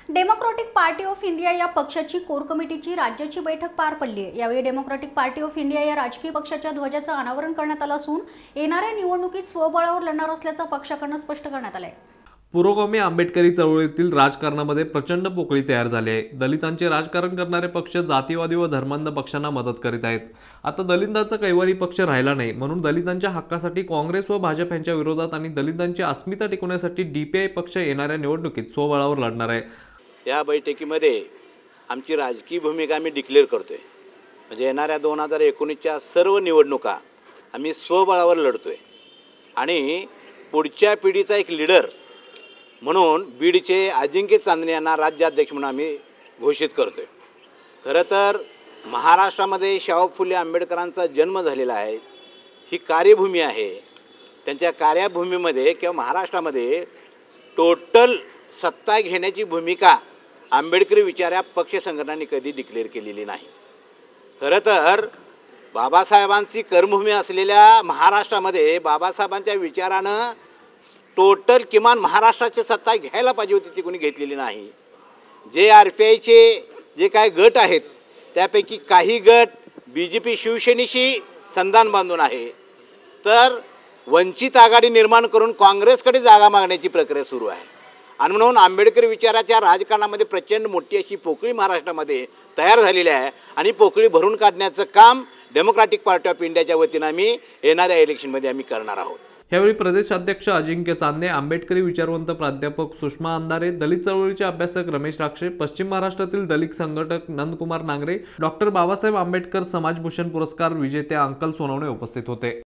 Democratic party of India या पक्षाची core कमिटीची राज्याची बैठक पार पडली आहे। यावेळी डेमोक्रॅटिक पार्टी ऑफ इंडिया या राजकीय पक्षाच्या ध्वजाचं अनावरण करण्यात आलं असून येणाऱ्या निवडणुकीत स्वबळावर लढणार असल्याचं पक्षाकडून स्पष्ट करण्यात आलं आहे। पुरोगामी आंबेडकरी चळवळीतील राजकारणामध्ये प्रचंड पोकळी तयार झाली आहे। दलितांचे राजकारण करणारे पक्ष जातीवादी व धर्मांध पक्षांना मदत करीत आहेत। आता दलितांचा कैवारी पक्ष राहिला नाही, म्हणून दलितांच्या हक्कासाठी काँग्रेस व भाजप यांच्या विरोधात आणि दलितांची अस्मिता टिकवण्यासाठी डीपीआय पक्ष येणाऱ्या निवडणुकीत स्वबळावर लढणार आहे। या बैठकीमध्ये आमची राजकीय भूमिका आम्ही डिक्लेअर करतोय। म्हणजे येणाऱ्या 2019च्या सर्व निवडणुका आम्ही स्वबळावर लढतोय आणि पुढच्या पिढीचा एक लीडर म्हणून बीडचे अजिंक्य चांदणे यांना राज्याध्यक्ष म्हणून आम्ही घोषित करतोय। खरं तर महाराष्ट्रामध्ये शाहू फुले आंबेडकरांचा जन्म झालेला आहे, ही कार्यभूमी आहे। त्यांच्या कार्यभूमीमध्ये किंवा महाराष्ट्रामध्ये टोटल सत्ता घेण्याची भूमिका आंबेडकरी विचार पक्ष संघटनांनी कधी डिक्लेअर केलेली नाही। खरं तर बाबासाहेबांची कर्मभूमी असलेल्या महाराष्ट्रामध्ये बाबासाहेबांच्या विचारानं टोटल किमान महाराष्ट्राची सत्ता घ्यायला पाहिजे होती, ती कोणी घेतलेली नाही। जे RPIचे जे काय गट आहेत त्यापैकी काही गट BJP शिवसेनेशी संधान बांधून आहे, तर वंचित आघाडी निर्माण करून काँग्रेसकडे जागा मागण्याची प्रक्रिया सुरू आहे। आणि म्हणून आंबेडकर विचाराच्या राजकारणामध्ये प्रचंड मोठी अशी पोकळी महाराष्ट्रामध्ये तयार झालेली आहे आणि पोकळी भरून काढण्याचं काम डेमोक्रॅटिक पार्टी ऑफ इंडियाच्या वतीनं आम्ही येणाऱ्या इलेक्शनमध्ये आम्ही करणार आहोत। यावेळी प्रदेशाध्यक्ष अजिंक्य चांदणे, आंबेडकरी विचारवंत प्राध्यापक सुषमा अंधारे, दलित चळवळीचे अभ्यासक रमेश राक्षे, पश्चिम महाराष्ट्रातील दलित संघटक नंदकुमार नांगरे, डॉक्टर बाबासाहेब आंबेडकर समाजभूषण पुरस्कार विजेते अंकल सोनवणे उपस्थित होते।